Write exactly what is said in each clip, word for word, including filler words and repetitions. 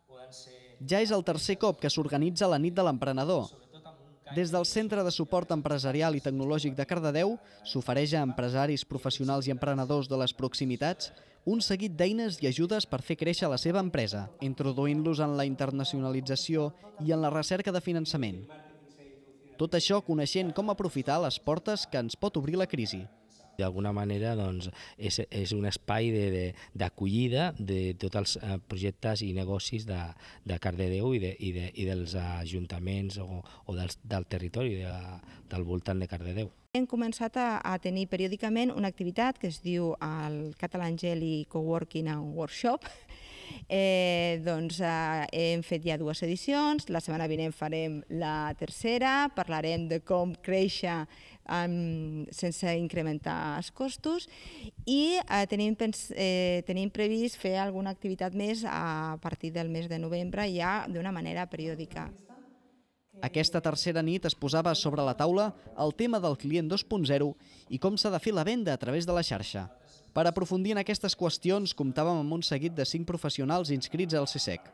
Ja és el tercer cop que s'organitza la nit de l'emprenedor. Des del Centre de Suport Empresarial i Tecnològic de Cardedeu s'ofereix a empresaris, professionals i emprenedors de les proximitats un seguit d'eines i ajudes per fer créixer la seva empresa, introduint-los en la internacionalització i en la recerca de finançament. Tot això coneixent com aprofitar les portes que ens pot obrir la crisi. D'alguna manera doncs, és, és un espai d'acollida de, de, de tots els projectes i negocis de, de Cardedeu i, de, i, de, i dels ajuntaments o, o del, del territori de, del voltant de Cardedeu. Hem començat a, a tenir periòdicament una activitat que es diu el Catalangeli Coworking and Workshop. Eh, doncs, eh, hem fet ja dues edicions, la setmana vinent farem la tercera, parlarem de com créixer um, sense incrementar els costos i eh, tenim, eh, tenim previst fer alguna activitat més a partir del mes de novembre ja d'una manera periòdica. Aquesta tercera nit es posava sobre la taula el tema del client dos punt zero i com s'ha de fer la venda a través de la xarxa. Per aprofundir en aquestes qüestions, comptàvem amb un seguit de cinc professionals inscrits al C S E C.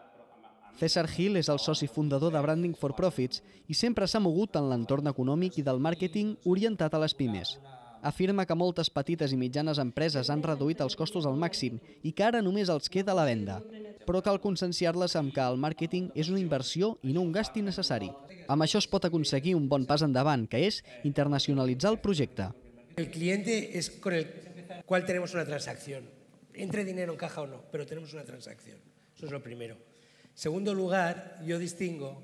César Gil és el soci fundador de Branding for Profits i sempre s'ha mogut en l'entorn econòmic i del màrqueting orientat a les pimes. Afirma que moltes petites i mitjanes empreses han reduït els costos al màxim i que ara només els queda la venda, però cal conscienciar-les amb que el màrqueting és una inversió i no un gast innecessari. Amb això es pot aconseguir un bon pas endavant, que és internacionalitzar el projecte. El cliente es con el cual tenemos una transacción. Entre dinero en caja o no, pero tenemos una transacción. Eso es lo primero. Segundo lugar, yo distingo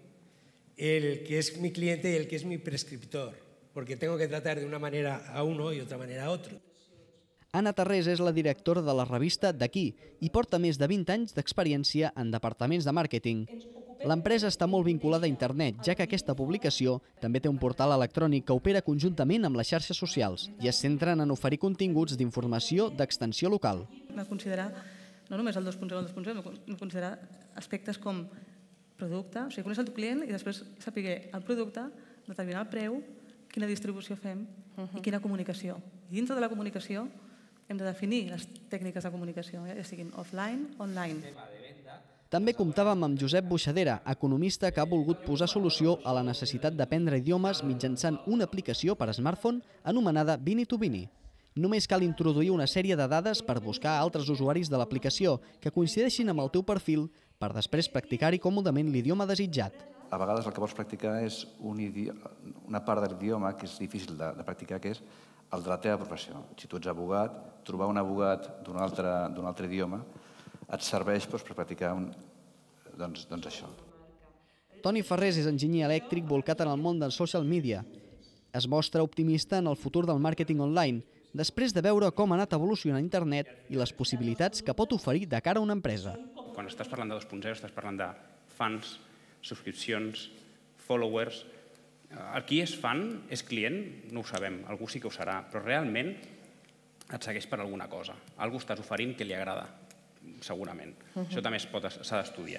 el que es mi cliente y el que es mi prescriptor, porque tengo que tratar de una manera a uno y otra manera a otro. Anna Tarrés és la directora de la revista D'aquí i porta més de vint anys d'experiència en departaments de màrqueting. L'empresa està molt vinculada a internet, ja que aquesta publicació també té un portal electrònic que opera conjuntament amb les xarxes socials i es centren en oferir continguts d'informació d'extensió local. Va considerar no només el dos punt zero, el dos punt zero, no considerar aspectes com producte, o sigui, conèixer el teu client i després saber el producte, determinar el preu, quina distribució fem i quina comunicació. I dintre de la comunicació hem de definir les tècniques de comunicació, ja siguin offline, online. També comptàvem amb Josep Buixadera, economista que ha volgut posar solució a la necessitat d'aprendre idiomes mitjançant una aplicació per smartphone anomenada Vini to Vini. Només cal introduir una sèrie de dades per buscar altres usuaris de l'aplicació que coincideixin amb el teu perfil per després practicar-hi còmodament l'idioma desitjat. A vegades el que vols practicar és un idioma, una part de l'idioma que és difícil de, de practicar, que és el de la teva professió. Si tu ets abogat, trobar un abogat d'un altre, d'un altre idioma et serveix doncs, per practicar un, doncs, doncs això. Toni Ferrés és enginyer elèctric volcat en el món del social media. Es mostra optimista en el futur del màrqueting online, després de veure com ha anat evolucionant internet i les possibilitats que pot oferir de cara a una empresa. Quan estàs parlant de dos punt zero, estàs parlant de fans, subscripcions, followers. El qui és fan, és client, no ho sabem, algú sí que ho serà, però realment et segueix per alguna cosa. Algú estàs oferint que li agrada, segurament. Això també s'ha d'estudiar.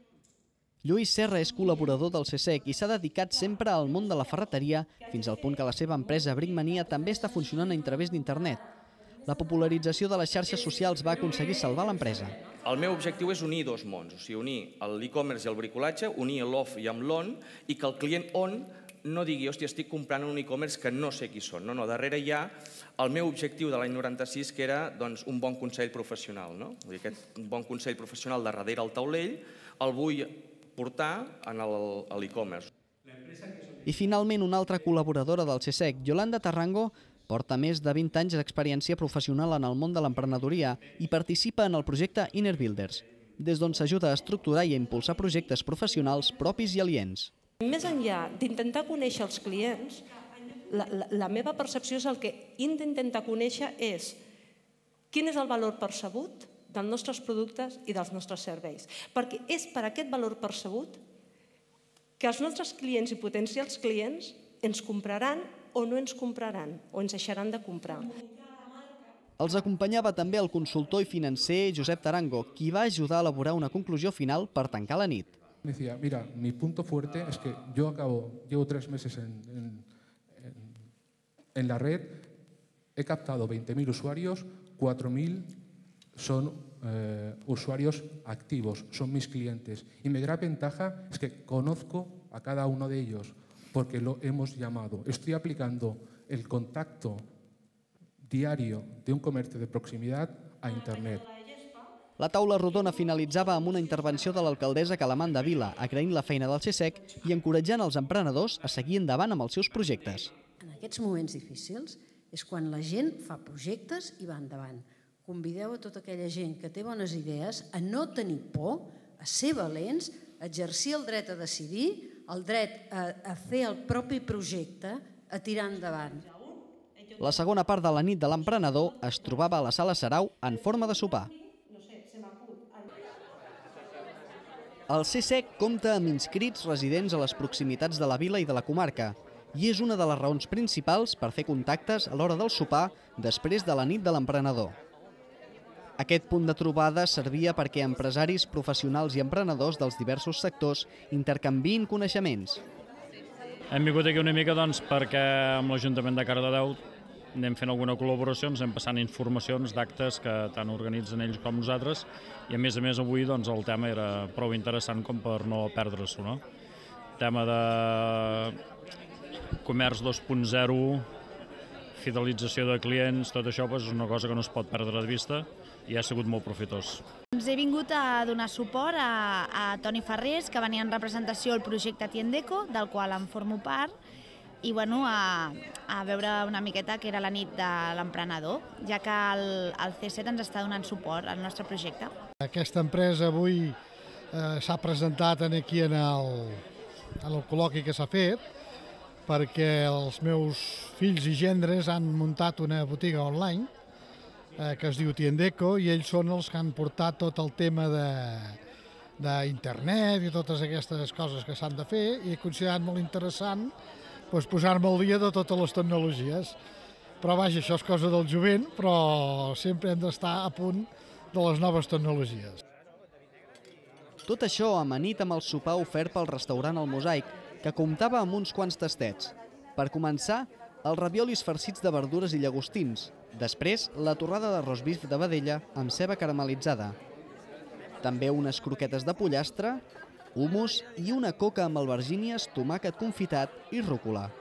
Lluís Serra és col·laborador del C S E C i s'ha dedicat sempre al món de la ferreteria fins al punt que la seva empresa Brickmania també està funcionant a través d'internet. La popularització de les xarxes socials va aconseguir salvar l'empresa. El meu objectiu és unir dos mons, o sigui, unir l'e-commerce i el bricolatge, unir l'off i amb l'on, i que el client on no digui, hòstia, estic comprant un e-commerce que no sé qui són. No, no, darrere hi ha el meu objectiu de l'any noranta-sis, que era doncs, un bon consell professional. No? Vull dir, aquest bon consell professional de darrere el taulell el vull portar en l'e-commerce. I finalment una altra col·laboradora del C S E C, Yolanda Tarrango, porta més de vint anys d'experiència professional en el món de l'emprenedoria i participa en el projecte Inner Builders, des d'on s'ajuda a estructurar i a impulsar projectes professionals propis i aliens. Més enllà d'intentar conèixer els clients, la, la, la meva percepció és el que intenta conèixer és quin és el valor percebut dels nostres productes i dels nostres serveis. Perquè és per aquest valor percebut que els nostres clients i potencials clients ens compraran o no ens compraran, o ens deixaran de comprar. Els acompanyava també el consultor i financer Josep Tarango, qui va ajudar a elaborar una conclusió final per tancar la nit. Me decía, mira, mi punto fuerte es que yo acabo, llevo tres meses en, en, en, en la red, he captado veinte mil usuarios, cuatro mil son eh, usuarios activos, son mis clientes. Y mi gran ventaja es que conozco a cada uno de ellos, porque lo hemos llamado. Estoy aplicando el contacto diario de un comercio de proximitat a internet. La taula rodona finalitzava amb una intervenció de l'alcaldessa Calamanda Vila, agraint la feina del C S E C i encoratjant els emprenedors a seguir endavant amb els seus projectes. En aquests moments difícils és quan la gent fa projectes i va endavant. Convideu a tota aquella gent que té bones idees a no tenir por, a ser valents, a exercir el dret a decidir, el dret a, a fer el propi projecte, a tirar endavant. La segona part de la nit de l'emprenedor es trobava a la Sala Sarau en forma de sopar. El C S E C compta amb inscrits residents a les proximitats de la vila i de la comarca i és una de les raons principals per fer contactes a l'hora del sopar després de la nit de l'emprenedor. Aquest punt de trobada servia perquè empresaris, professionals i emprenedors dels diversos sectors intercanviïn coneixements. Hem vingut aquí una mica doncs, perquè amb l'Ajuntament de Cardedeu anem fent alguna col·laboració, ens anem passant informacions d'actes que tant organitzen ells com nosaltres i a més a més avui doncs, el tema era prou interessant com per no perdre-s'ho. No? Tema de comerç dos punt zero, fidelització de clients, tot això és una cosa que no es pot perdre de vista i ha sigut molt profitós. He vingut a donar suport a, a Toni Ferrés, que venia en representació al projecte Tiendeco, del qual em formo part, i bueno, a, a veure una miqueta que era la nit de l'emprenedor, ja que el, el C S E C ens està donant suport al nostre projecte. Aquesta empresa avui eh, s'ha presentat aquí en el, en el col·loqui que s'ha fet, perquè els meus fills i gendres han muntat una botiga online eh, que es diu Tiendeco i ells són els que han portat tot el tema d'internet i totes aquestes coses que s'han de fer i he considerat molt interessant doncs, posar-me al dia de totes les tecnologies. Però vaja, això és cosa del jovent, però sempre hem d'estar a punt de les noves tecnologies. Tot això amanit amb el sopar ofert pel restaurant El Mosaic, que comptava amb uns quants tastets. Per començar, els raviolis farcits de verdures i llagostins. Després, la torrada d'arròs bif de vedella amb ceba caramelitzada. També unes croquetes de pollastre, humus i una coca amb albergínies, tomàquet confitat i rúcula.